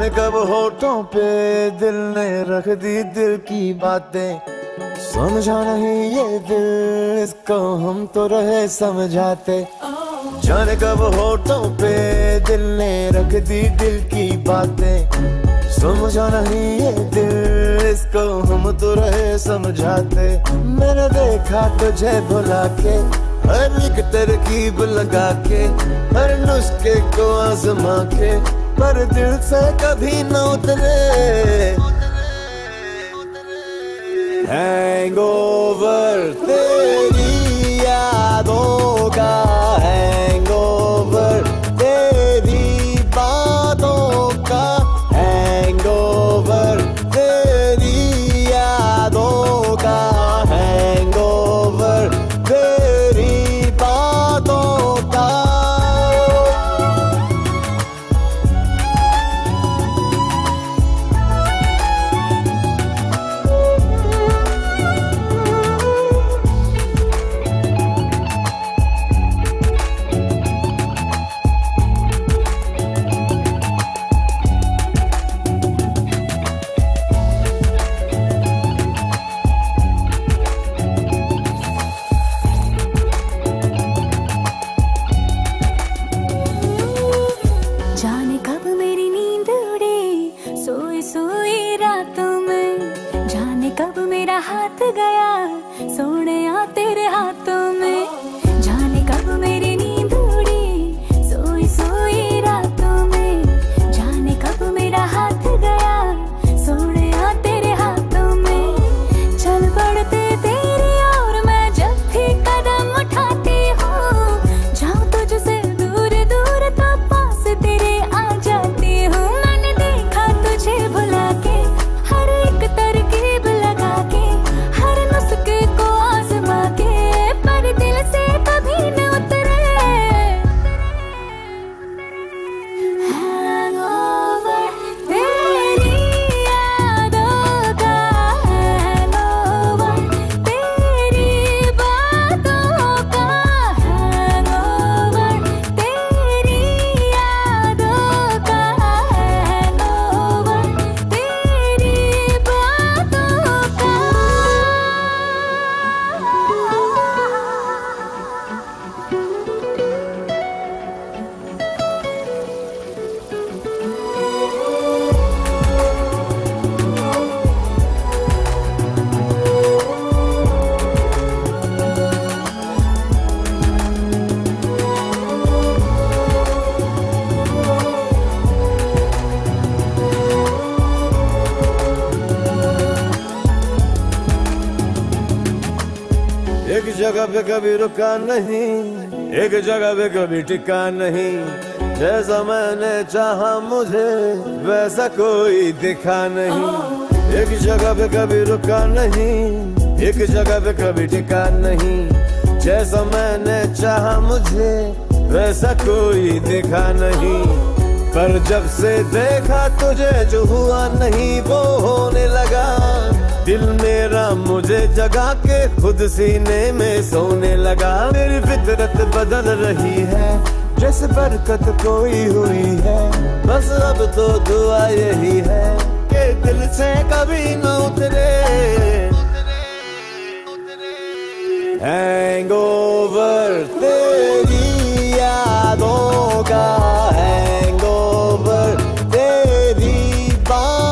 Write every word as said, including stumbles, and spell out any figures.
जाने कब होठों पे दिल ने रख दी दिल की बातें, समझा नहीं ये दिल इसको हम तो रहे समझाते। जाने कब होठों पे दिल ने रख दी दिल की बातें, समझा नहीं ये दिल इसको हम तो रहे समझाते। मैंने देखा तुझे भुला के, हर एक तरकीब लगा के, हर नुस्खे को आजमा के, पर दिल से कभी न उतरे। हैंगओवर तेरी यादों का, हैंगओवर तेरी बातों का, हैंगओवर तेरी यादों का, हैंगओवर तेरी बातों का। जाने कब मेरी नींद उड़ी सोई सोई रातों में, जाने कब मेरा हाथ गया सोने तेरे हाथों में। जाने कब मेरी नींद उड़ी सोई सोई रातों में, जाने कब मेरा हाथ गया सोने तेरे हाथों में। चल पड़ते तेरी और मैं जब भी कदम उठाती हूँ, जाऊँ तुझसे दूर दूर तो पास तेरे आ जाती हूँ। मैंने देखा तुझे भुला के, हर एक तरकीब लगा के, हर नुस्खे को आजमा के, पर दिल से कभी न उतरे। हैंगओवर तेरी यादों का, हैंगओवर तेरी बातों का, हैंगओवर तेरी यादों का, हैंगओवर तेरी बातों का। एक जगह पे कभी रुका नहीं, एक जगह पे कभी टिका नहीं, जैसा मैंने चाहा मुझे वैसा कोई दिखा नहीं। एक जगह पे कभी रुका नहीं, एक जगह पे कभी टिका नहीं, जैसा मैंने चाहा मुझे वैसा कोई दिखा नहीं। पर जब से देखा तुझे जो हुआ नहीं वो होने लगा, दिल मेरा मुझे जगा के खुद सीने में सोने लगा। मेरी फितरत बदल रही है जैसे बरकत कोई हुई है, बस अब तो दुआ यही है कि दिल से कभी न उतरे। हैंगओवर तेरी यादों का, हैंगओवर तेरी बात